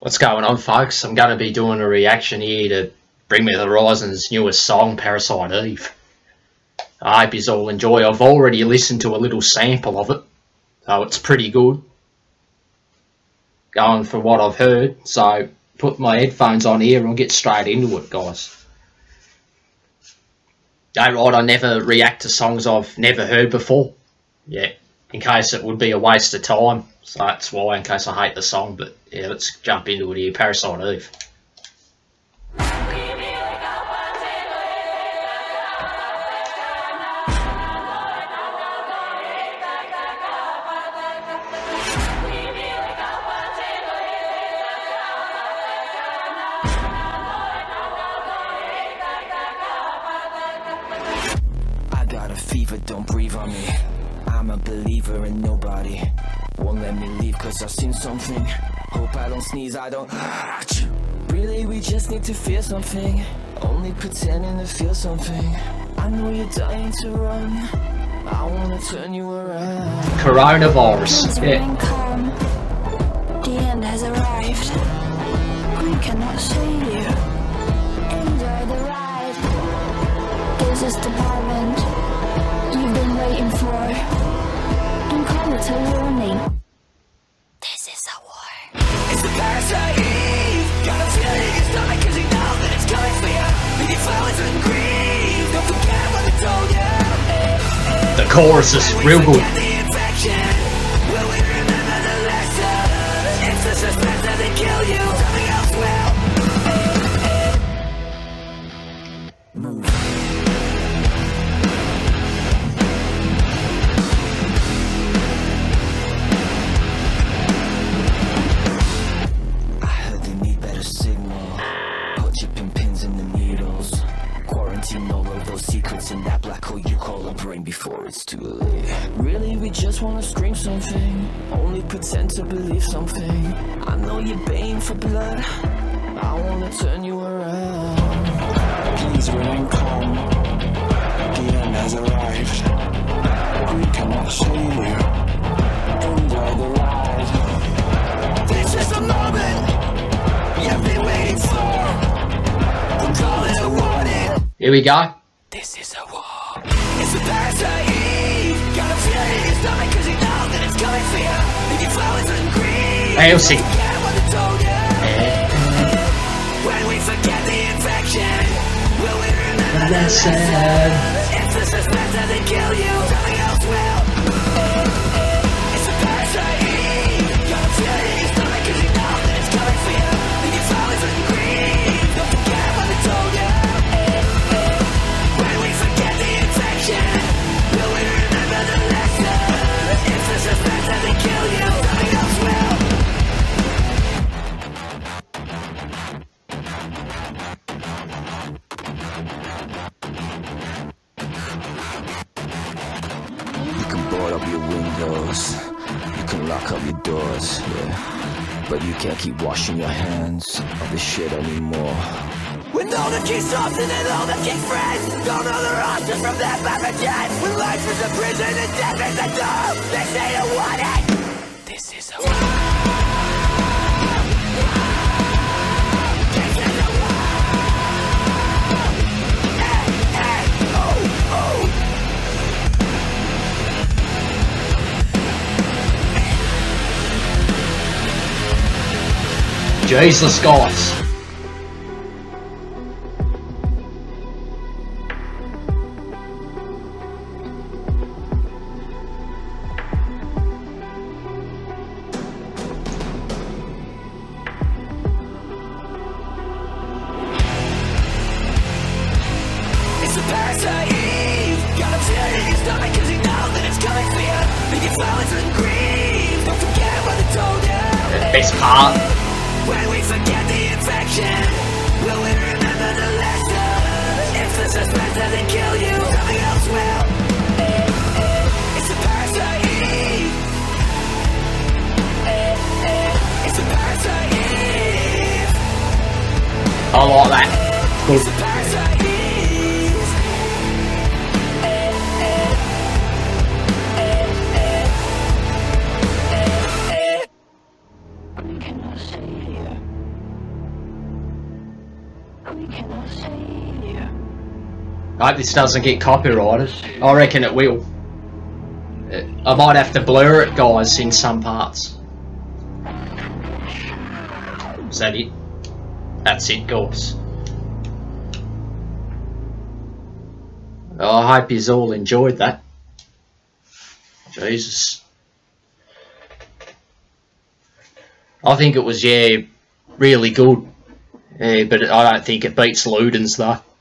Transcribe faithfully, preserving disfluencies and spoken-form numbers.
What's going on, folks? I'm going to be doing a reaction here to Bring Me the Horizon's newest song, Parasite Eve. I hope you all enjoy. I've already listened to a little sample of it, so it's pretty good. Going for what I've heard, so put my headphones on here and I'll get straight into it, guys. Don't right, I never react to songs I've never heard before. Yeah, in case it would be a waste of time. So that's why, in case I hate the song. But yeah, let's jump into it here. Parasite Eve. I got a fever, don't breathe on me. I'm a believer in nobody won't let me leave cause I've seen something. Hope I don't sneeze, I don't. Really, we just need to feel something. Only pretending to feel something. I know you're dying to run. I wanna turn you around. Coronavirus. Yeah. Calm. The end has arrived. We cannot save you. Enjoy the ride. This is the moment you've been waiting for. Don't call it a warning. This is a war. It's the parasite Eve. Got a feeling in your stomach cause you know that it's coming for you. Leave your flowers and grieve. Don't forget what I told you. The chorus is real good. The infection. Will we remember the lesson? It's the suspense that they kill you. Something else will. Move. All of those secrets in that black hole you call a brain before it's too late. Really, we just wanna scream something. Only pretend to believe something. I know you're baying for blood. I wanna turn you around. Please remain calm. The end has arrived. We cannot save you. Enjoy the ride. This is the moment you've been waiting for. We'll call it a warning. Here we go. This is a war. It's a parasite Eve. Got a feeling in your stomach cause you know that it's coming for you. Leave your flowers and grieve. Hey, I'll sing. Forget what I told you. When we forget the infection, will we remember the lesson? It's the suspense that they kill you. Something else will. It's a parasite Eve. Got a feeling in your stomach cause you know that it's coming for you. Leave your flowers and grieve. Don't forget what I told you. Board up your windows, you can lock up your doors, yeah. But you can't keep washing your hands of this shit anymore. With all the keys soft and all the keys friends, don't know the options from that pathogen. When life is a prison and death is a door, they say you want it. This is a war. Jesus, guys. It's a parasite Eve. Got a feeling in your stomach cause you know that it's coming for you. Leave your flowers and grieve. Don't forget what I told you. The best part. When we forget the infection, will we remember the lesson? It's the suspense that they kill you. Something else will. It's a parasite Eve. It's a parasite Eve. I like that. Good. It's a parasite Eve. We cannot save you. We cannot save you. I hope this doesn't get copyrighted. I reckon it will. I might have to blur it, guys, in some parts. Is that it? That's it, guys. Oh, I hope you all enjoyed that. Jesus. I think it was, yeah, really good. Yeah, but I don't think it beats Luden's, though.